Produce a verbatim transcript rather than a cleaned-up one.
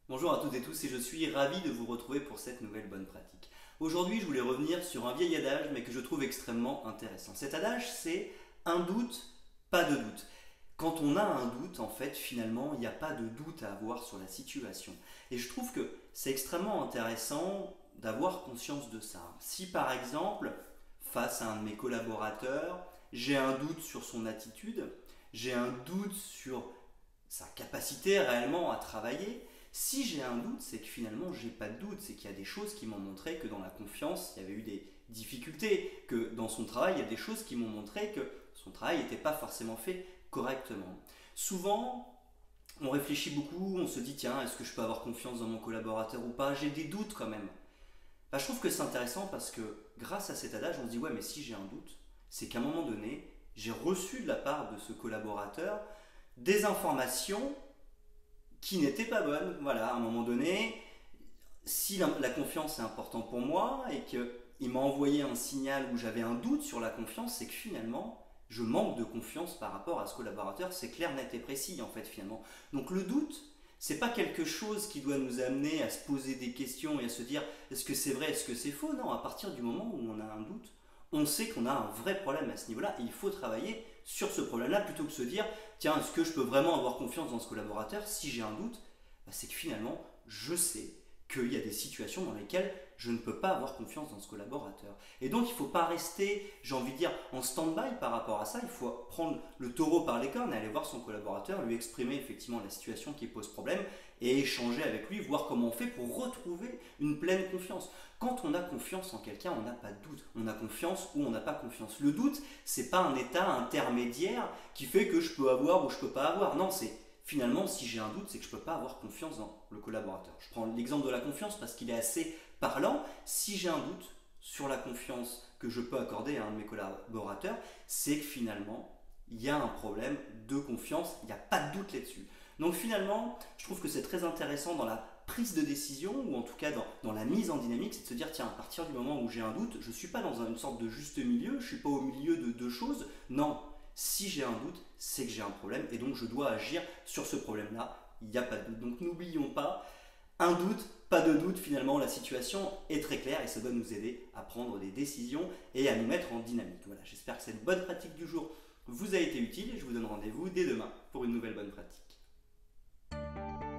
Bonjour à toutes et tous et je suis ravi de vous retrouver pour cette nouvelle bonne pratique. Aujourd'hui, je voulais revenir sur un vieil adage mais que je trouve extrêmement intéressant. Cet adage, c'est un doute, pas de doute. Quand on a un doute, en fait, finalement, il n'y a pas de doute à avoir sur la situation. Et je trouve que c'est extrêmement intéressant d'avoir conscience de ça. Si par exemple, face à un de mes collaborateurs, j'ai un doute sur son attitude, j'ai un doute sur sa capacité réellement à travailler, si j'ai un doute, c'est que finalement j'ai pas de doute, c'est qu'il y a des choses qui m'ont montré que dans la confiance, il y avait eu des difficultés, que dans son travail, il y a des choses qui m'ont montré que son travail n'était pas forcément fait correctement. Souvent, on réfléchit beaucoup, on se dit tiens, est-ce que je peux avoir confiance dans mon collaborateur ou pas? J'ai des doutes quand même. Bah, je trouve que c'est intéressant parce que grâce à cet adage, on se dit ouais, mais si j'ai un doute, c'est qu'à un moment donné, j'ai reçu de la part de ce collaborateur des informations qui n'étaient pas bonnes. Voilà, à un moment donné, si la, la confiance est importante pour moi et qu'il m'a envoyé un signal où j'avais un doute sur la confiance, c'est que finalement, je manque de confiance par rapport à ce collaborateur. C'est clair, net et précis en fait finalement. Donc le doute, c'est pas quelque chose qui doit nous amener à se poser des questions et à se dire est-ce que c'est vrai, est-ce que c'est faux. Non, à partir du moment où on a un doute, on sait qu'on a un vrai problème à ce niveau-là et il faut travailler sur ce problème-là plutôt que de se dire tiens, est-ce que je peux vraiment avoir confiance dans ce collaborateur? Si j'ai un doute, bah, c'est que finalement, je sais qu'il y a des situations dans lesquelles je ne peux pas avoir confiance dans ce collaborateur. Et donc, il ne faut pas rester, j'ai envie de dire, en stand-by par rapport à ça. Il faut prendre le taureau par les cornes et aller voir son collaborateur, lui exprimer effectivement la situation qui pose problème et échanger avec lui, voir comment on fait pour retrouver une pleine confiance. Quand on a confiance en quelqu'un, on n'a pas de doute. On a confiance ou on n'a pas confiance. Le doute, c'est pas un état intermédiaire qui fait que je peux avoir ou je peux pas avoir. Non, c'est finalement, si j'ai un doute, c'est que je ne peux pas avoir confiance dans le collaborateur. Je prends l'exemple de la confiance parce qu'il est assez parlant. Si j'ai un doute sur la confiance que je peux accorder à un de mes collaborateurs, c'est que finalement, il y a un problème de confiance, il n'y a pas de doute là-dessus. Donc finalement, je trouve que c'est très intéressant dans la prise de décision, ou en tout cas dans, dans la mise en dynamique, c'est de se dire, tiens, à partir du moment où j'ai un doute, je ne suis pas dans une sorte de juste milieu, je ne suis pas au milieu de deux choses, non. Si j'ai un doute, c'est que j'ai un problème et donc je dois agir sur ce problème-là. Il n'y a pas de doute. Donc n'oublions pas, un doute, pas de doute, finalement la situation est très claire et ça doit nous aider à prendre des décisions et à nous mettre en dynamique. Voilà, j'espère que cette bonne pratique du jour vous a été utile et je vous donne rendez-vous dès demain pour une nouvelle bonne pratique.